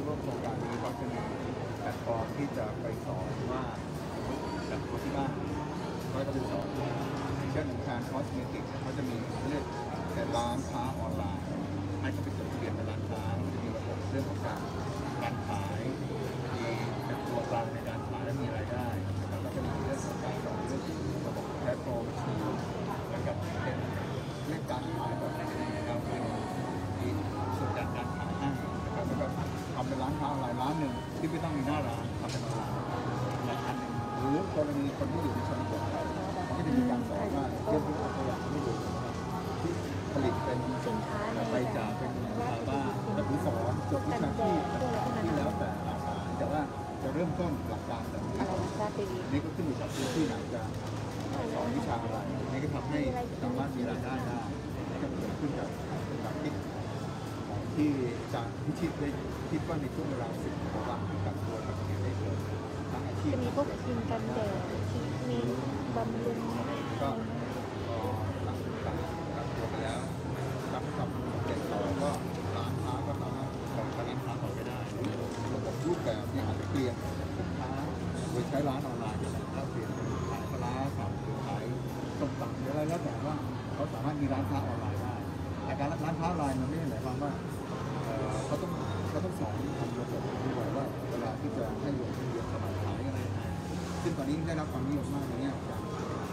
ร่วมโครงการนี้ก็จะมีแพลตฟอร์มที่จะไปสอนว่าแบบคนที่บ้านก็จะไปสอนเช่นการคอสเมติกเขาจะมีเรียกแต่ร้านค้าออนไลน์ให้เขาไปจดทะเบียนเป็นร้านค้าจะมีระบบเรื่องของการขายมีเป็นตัวกลางในการขายและมีรายได้แล้วก็จะมีเรื่องของการสอนเรื่องระบบแพลตฟอร์มเหมือนกับเป็นเรื่องการขายแบบการขายที่ส่วนการขายให้นะครับแล้วก็ทำเป็นร้านค้าออนไลน์ร้านหนึ่งที่ไม่ต้องมีหน้าร้านทำเป็นออนไลน์อันหนึ่งหรือกรณีคนที่อยู่ในชนบทมันก็จะมีการสอนว่าเรื่องตัวอย่างที่ดูที่ผลิตเป็นสินค้าไปจากเป็นบ้านแบบที่สอนจบวิชาชีพที่แล้วแต่หลักการแต่ว่าจะเริ่มต้นหลักการแบบนี้นี่ก็ขึ้นอยู่กับที่ไหนจะสอนวิชาอะไรนี่ก็ทำให้สามารถมีรายได้ได้ก็เกิดขึ้นกับหลักคิดที่จะพิชิตได้คิดว่าในช่วงเวลา10 วันกับตัวกับเรียนได้เลยทั้งอาชีพจะมีพวกครีมกันแดดมีบำรุงก็หลังจากกักตัวไปแล้วรับกับเด็กต่อก็ร้านค้าก็สามารถของร้านค้าต่อไปได้ระบบรูปแบบเนี่ยอาจจะเปลี่ยนสินค้าโดยใช้ร้านออนไลน์แล้วเปลี่ยนขายปลาร้าสั่งหรือขายต้มตำหรืออะไรแล้วแต่ว่าเขาสามารถมีร้านค้าออนไลน์ได้แต่การร้านค้าออนไลน์มันไม่ได้หมายความว่าเขาต้องสอนทำระบบด้วยว่าเวลาที่จะให้ลงทะเบียนสมัครขายอะไรซึ่งตอนนี้ได้รับความนิยมมากในแง่การ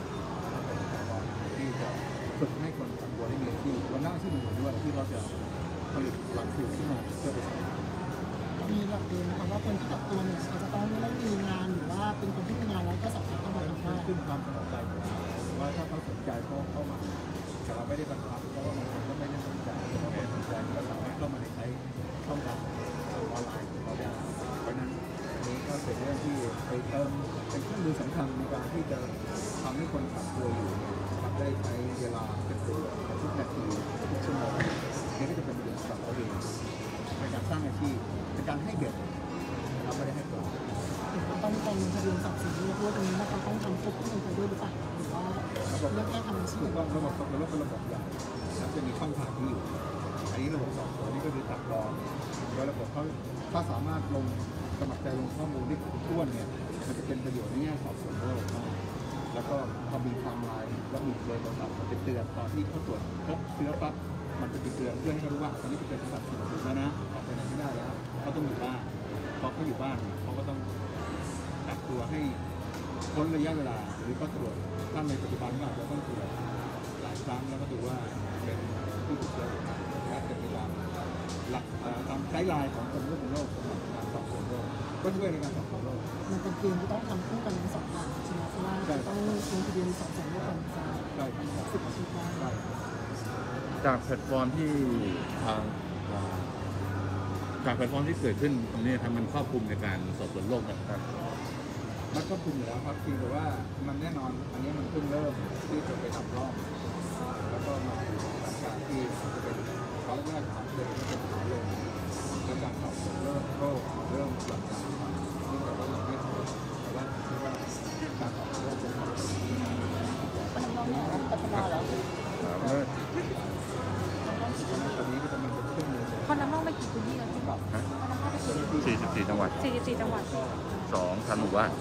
ที่จะฝึกให้คนทำตัวได้มีอาชีพวันหน้าอาชีพอื่นด้วยที่เราจะผลิตหลักสูตรขึ้นมาเพื่อไปสอนมีหลักเกณฑ์นะคะว่าคนที่ตัดตัวเนี่ยอาจจะต้องไม่ได้มีงานหรือว่าเป็นคนที่มีงานแล้วก็สามารถเข้ามาทำได้ขึ้นความสนใจของเราว่าถ้าเขาสนใจเขาเข้ามาแต่เราไม่ได้บังคับเพราะว่าบางคนก็ไม่ได้สนใจถ้าไม่สนใจก็สามารถเข้ามาในใช้ช่องทางออนไลน์ของเราได้เพราะนั้นนี้ก็เป็นเรื่องที่ไปเติมเป็นเครื่องมือสำคัญในการที่จะทำให้คนปรับตัวอยู่ได้ใช้เวลาเป็นตัวทุกนาทีทุกชั่วโมงนี่ก็จะเป็นประโยชน์สำหรับเราเองในการสร้างอาชีพในการให้เด็กเราไม่ได้ให้ตัวต้องลงทะเบียนสอบสิ่งที่พูดตรงนี้นะคะต้องทำควบคู่ไปด้วยหรือเปล่าหรือว่าเลือกแค่ทำอาชีพต้องระบบเป็นระบบใหญ่แล้วจะมีช่องทางที่อยู่อันนี้ระบบสอบสวนนี่ก็คือตัดรองโดยระบบเขาถ้าสามารถลงสมัครใจลงข้อมูลได้ครบถ้วนเนี่ยมันจะเป็นประโยชน์ในแง่สอบสวนโลกมากแล้วก็พอมีไทม์ไลน์แล้วมีเบอร์โทรศัพท์จะเตือนตอนที่เขาตรวจพบเชื้อปั๊บมันจะเตือนเพื่อให้เขารู้ว่าตอนนี้เป็นสัตว์สูงแล้วนะออกไปไหนไม่ได้แล้วเขาต้องอยู่บ้านพอเขาอยู่บ้านเขาก็ต้องกักตัวให้พ้นระยะเวลาหรือก็ตรวจถ้าในปัจจุบันก็อาจจะต้องตรวจหลายครั้งแล้วก็ดูว่าเป็นผู้ติดเชื้อหรือไม่ถ้าเป็นเวลาหลักตามไกด์ไลน์ของกรมควบคุมโรคสำหรับการสอบสวนโรคก็ช่วยในการสอบสวนโรคมันเป็นเกณฑ์ที่ต้องทำคู่กันทั้งสองอย่างใช่ไหมเพราะว่าต้องลงทะเบียนสอบสวนโรคก่อนได้ 10 อาชีพได้จากแพลตฟอร์มที่จากแพลตฟอร์มที่เกิดขึ้นตรงนี้ทำมันครอบคลุมในการสอบสวนโรคนะครับมันครอบคลุมอยู่แล้วครับจริงแต่ว่ามันแน่นอนอันนี้มันเพิ่งเริ่มที่จะไปทำรอบแล้วก็มาหลักการที่จะเป็นเขาเรียกฐานเลยที่เป็นฐานเลยในการสอบสวนเริ่มหลักการซึ่งแต่ว่าเราไม่รู้แต่ว่าคิดว่าการสอบสวนโรคเป็นของพัฒนาแล้วตอนนี้ก็จะมันเป็นเครื่องมือพอน้ำนอกไปกี่พื้นที่แล้วที่บอก 44 จังหวัด 44 จังหวัด 2,000 หมู่บ้าน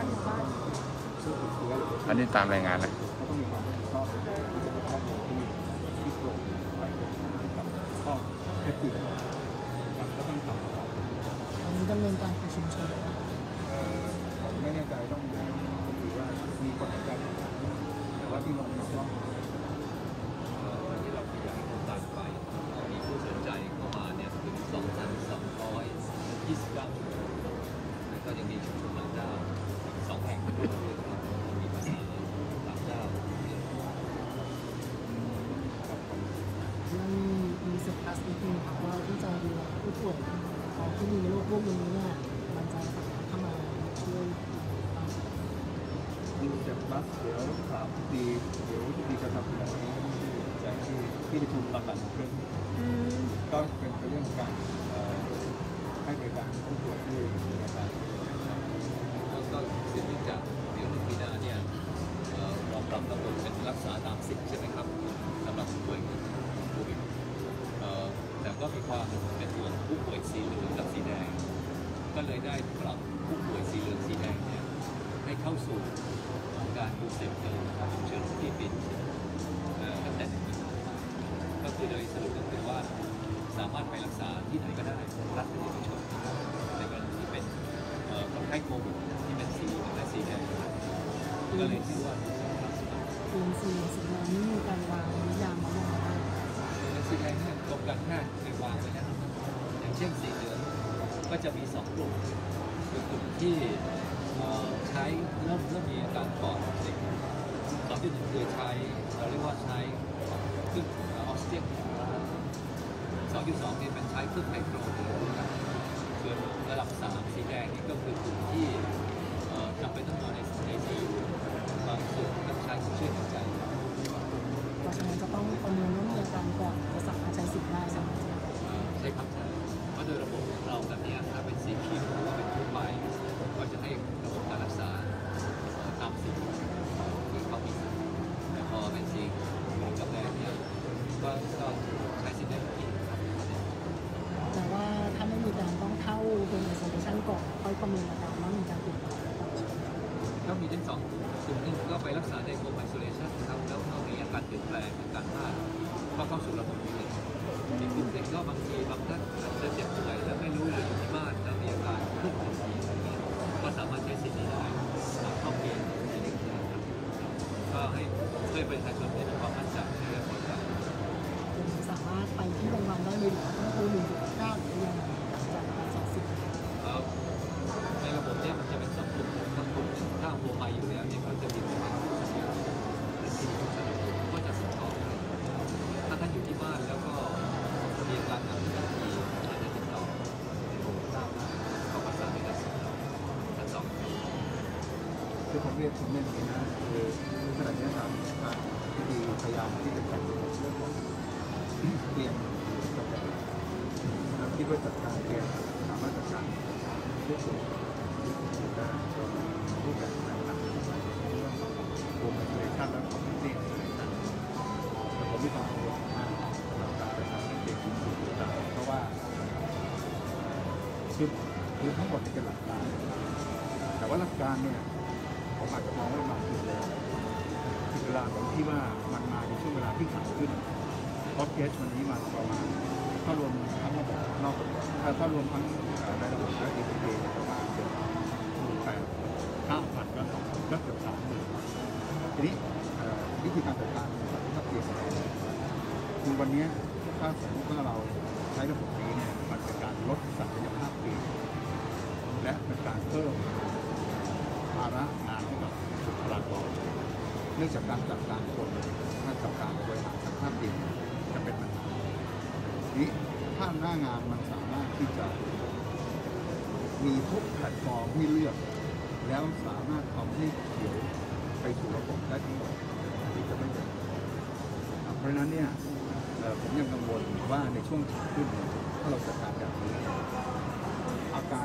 อันนี้ตามรายงานนะต้องมีความชอบที่ตรงไปก็แค่ติดก็ต้องทำอันนี้ดำเนินการประชุมชนผมไม่แน่ใจต้องดูว่ามีคนใจแต่ว่าที่ลงนอกที่เราขยายโครงการไปมีผู้สนใจเข้ามาเนี่ยถึง 2,229 แล้วก็ยังมีชุมชนต่างด้าว2 แห่งด้วยมีภาษาต่างด้าวมีเซอร์พัสนิดนึงครับว่าที่จะดูแลผู้ป่วยที่มีโรคพวกนี้เนี่ยมันจะสามารถเข้ามาช่วยดูจากบัสเดี๋ยวถามดีเดี๋ยวดีจะทำแบบนี้ใจที่ประชุมประกันเครื่องก็เป็นเรื่องการให้บริการผู้ป่วยที่มีอาการก็สิ่งที่จะเดี๋ยวปีหน้าเนี่ยเราปรับระบบเป็นรักษาตามสิทธิ์ใช่ไหมครับสำหรับผู้ป่วยโควิดแต่ก็มีความเป็นห่วงผู้ป่วยสีเหลืองกับสีแดงก็เลยได้ปรับผู้ป่วยสีเหลืองสีแดงเนี่ยให้เข้าสู่การดูเซ็นเตอร์ฉุกเฉินที่เป็นตั้งแต่1 มีนาคมก็คือโดยสรุปก็คือว่าสามารถไปรักษาที่ไหนก็ได้รัฐหรือเอกชนในกรณีที่เป็นคนไข้โควิดที่เป็นสีและสีแดงก็เลยชื่อว่าเป็นสีแดงนี่มีการวางนิยามมาอย่างไรสีแดงเนี่ยตรงกันแค่ในวางไว้นะครับอย่างเช่นสีเหลืองก็จะมี2 กลุ่มคือกลุ่มที่ใช้เริ่มมีอาการปอดอักเสบ2.1คือใช้เราเรียกว่าใช้เครื่องออกซิเจน2.2นี่เป็นใช้เครื่องไฮโดรส่วนระดับ3สีแดงนี่ก็คือกลุ่มที่จำเป็นต้องนอนในICUบางส่วนต้องใช้เครื่องช่วยหายใจเพราะฉะนั้นจะต้องประเมินว่ามีอาการก่อนจะสามารถใช้สิทธิ์ได้ใช่ไหมใช่ครับใช่เพราะโดยระบบของเราแบบนี้ถ้าเป็นสีเขียวหรือว่าเป็นทั่วไปก็จะให้ระบบการรักษาตามสีที่เขามีแต่พอเป็นสีเหลืองกับแดงเนี่ยก็ใช้สิทธิ์ได้ทุกที่ครับแต่ว่าถ้าไม่มีการต้องเข้าเป็นไอโซเลชันก่อนค่อยประเมินอาการว่ามีการเปลี่ยนแปลงหรือเปล่าก็มีทั้ง2 กลุ่มหนึ่งก็ไปรักษาในโฮมไอโซเลชันนะครับแล้วก็มีอาการเปลี่ยนแปลงอาการมากก็เข้าสู่ระบบนี้อีกกลุ่มหนึ่งก็บางทีบางท่านอาจจะเจ็บป่วยแล้วไม่รู้เลยอยู่ที่บ้านแล้วมีอาการขึ้นทันทีอะไรเงี้ยก็สามารถใช้สิทธิ์นี้ได้เข้าเกณฑ์ในเรื่องนี้นะครับก็ให้ประชาชนมีความมั่นใจในเรื่องของการสามารถไปที่โรงพยาบาลได้เลยหรือต้องโทร169หรือยังไงจากการสอบสิทธิ์ในระบบเนี่ยมันจะเป็น2 กลุ่มถ้ากลุ่มหนึ่งถ้าโฮมไออยู่แล้วเนี่ยก็จะมีประมาณและที่ก็จะส่งต่อให้ถ้าท่านอยู่ที่บ้านแล้วก็มีอาการหนักที่ดีอาจจะติดต่อในโรงพยาบาลได้ก็ประสานให้ได้ส่งต่อทั้ง2 ที่คือผมเรียนอย่างนี้นะคือขณะนี้ทางที่ดีพยายามที่จะจัดเรื่องของเตียงคิดว่าจัดการเตียงสามารถจัดการผู้ป่วยได้รูปแบบต่างๆเรื่องของโฮมไอโซเลชันและของเตียงต่างๆแต่ผมมีความกังวลมากสำหรับการจัดการเตียงจริงๆเพราะว่าคือทั้งหมดเป็นหลักการแต่ว่าหลักการเนี่ยผมอาจจะมองว่ามาถึงแล้วถึงเวลาตรงที่ว่ามันมาในช่วงเวลาที่ขาดขึ้นเพราะเคสวันนี้มาประมาณถ้ารวมทั้งระบบนอกระบบถ้ารวมทั้งในระบบและ ATK ประมาณเกือบ9,000ก็เกือบ30,000ทีนี้วิธีการจัดการถ้าเปลี่ยนคือวันนี้ถ้าสมมติว่าเราใช้ระบบนี้เนี่ยมันเป็นการลดศักยภาพเตียงและเป็นการเพิ่มภาระงานให้กับบุคลากรเนื่องจากการจัดการคนถ้าจัดการบริหารสภาพเตียงจะเป็นปัญหานี้ถ้าหน้างานมันสามารถที่จะมีทุกแพลตฟอร์มให้เลือกแล้วสามารถทำให้เขียวไปสู่ระบบได้ทั้งหมดที่จะไม่เป็นเพราะฉะนั้นเนี่ยผมยังกังวลว่าในช่วงขาขึ้นถ้าเราจัดการแบบนี้อาการ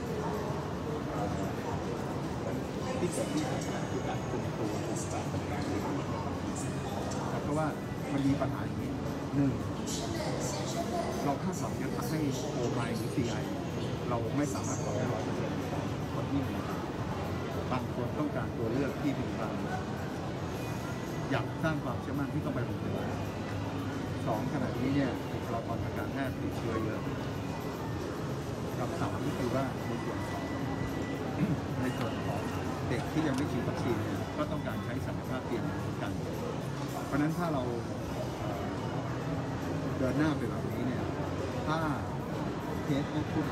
ที่เกิดที่คือการคุมตัวของการจัดการเองเพราะว่ามันมีปัญหาอย่างนี้1เราคาดหวังจะทำให้โอไมหรือ CI เราไม่สามารถตอบได้100%คนที่มีบางคนต้องการตัวเลือกที่มีความอยากสร้างความเชื่อมั่นที่ต้องไปโรงพยาบาล2ขณะนี้เนี่ยบุคลากรทางการแพทย์ติดเชื้อเยอะกับ3ที่คือว่าในส่วนของเด็กที่ยังไม่ฉีดวัคซีนก็ต้องการใช้ศักยภาพเตียงเหมือนกันเพราะฉะนั้นถ้าเราเดินหน้าไปแบบนี้เนี่ยถ้าเคสไม่ขึ้น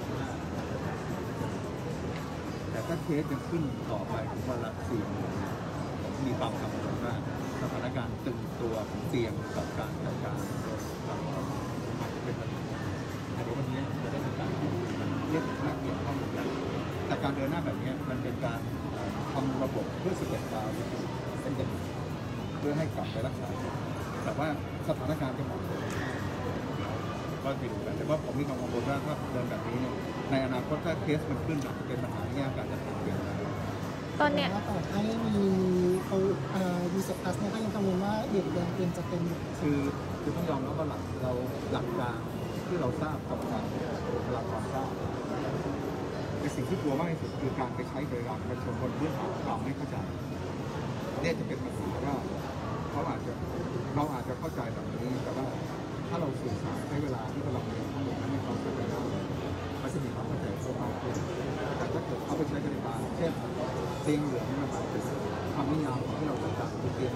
แต่ถ้าเคสยังขึ้นต่อไปถึงวันละ4,000ผมมีความกังวลว่าสถานการณ์ตึงตัวของเตียงกับการจัดการโดยอาจจะเป็นปัญหาแต่วันนี้จะได้มีการเรียกนักเกี่ยวข้องกันแต่การเดินหน้าแบบนี้มันเป็นการทำระบบเพื่อ11 ดาวเป็นเด็กเพื่อให้กลับไปรักษาแต่ว่าสถานการณ์จะเหมาะสมก็ไปดูกันแต่ว่าผมมีความกังวลว่าถ้าเดินแบบนี้เนี่ยในอนาคตถ้าเคสมันขึ้นอาจจะเป็นปัญหาในแง่การจัดการเตียงได้ตอนเนี้ยต่อให้มียูเซพัสเนี่ยก็ยังกังวลว่าเด็กแดงเองจะเป็นคือต้องยอมรับว่าหลักการที่เราทราบกับทางบุคลากรทราบแต่สิ่งที่กลัวมากที่สุดคือการไปใช้บริการประชาชนเพื่อหาความไม่เข้าใจเนี่ยจะเป็นปัญหาว่าเราอาจจะเข้าใจแบบนี้แต่ว่าถ้าเราสื่อสารใช้เวลาที่เราเรียนทั้งหมดนั้นให้เขาเข้าใจได้มันจะมีความเข้าใจเพิ่มมากขึ้นแต่ถ้าเกิดเขาไปใช้บริการเช่นเตียงเหลืองนี่มันเป็นคำนิยามของที่เราจะจัดคือเตียง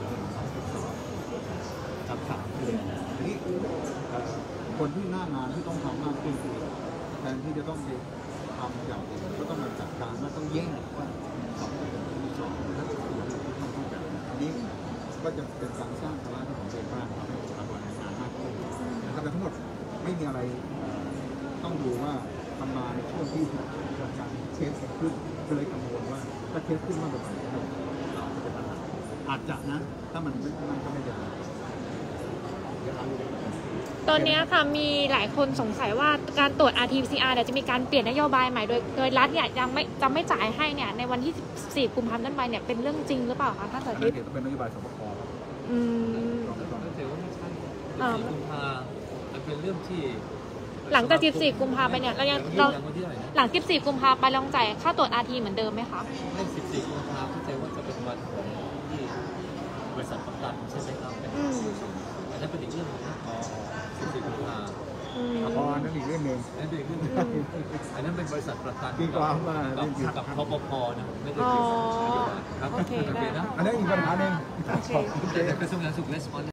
2.1 กับ3คือทีนี้คนที่หน้างานที่ต้องทำมากขึ้นคือแทนที่จะต้องไปทำอย่างอื่นก็ต้องมาจัดการว่าต้องแย่งว่า2.2และ4อันนี้ก็จะเป็นการสร้างภาระที่ผมเรียนว่าทำให้บุคลากรในงานมากขึ้นนะครับแต่ทั้งหมดไม่มีอะไรต้องดูว่าทำมาในช่วงที่เกิดการเคสขึ้นก็เลยกังวลว่าถ้าเคสขึ้นมากกว่านี้เราจะเป็นปัญหาอาจจะนะถ้ามันไม่ก็ไม่เป็นไรตอนนี้ค่ะมีหลายคนสงสัยว่าการตรวจ RT-PCR เนี่ยจะมีการเปลี่ยนนโยบายใหม่โดยรัฐเนี่ยยังไม่จ่ายให้เนี่ยในวันที่14 กุมภาพันธ์ต้นไปเนี่ยเป็นเรื่องจริงหรือเปล่าคะท่านสาธิตเดี๋ยวเป็นนโยบายสบคก็ถือว่าไม่ใช่14 กุมภามันเป็นเรื่องที่หลังจาก14 กุมภาไปเนี่ยเราหลัง14 กุมภาไปลองจ่ายค่าตรวจ RT เหมือนเดิมไหมคะไม่ 14 กุมภาเข้าใจว่าจะเป็นวันของที่บริษัทประกันใช่ไหมครับอันนั้นเป็นอีกเรื่องนึงนะ14 กุมภานั่นอีกเรื่องหนึ่งอันนั้นเป็นอีกเรื่องนึงอันนั้นเป็นบริษัทประกันตีความว่ากับคปภนะไม่ได้เป็นนโยบายครับโอเคได้นะอันนั้นอีกปัญหาหนึ่งโอเคแต่กระทรวงสาธารณสุขレスปอน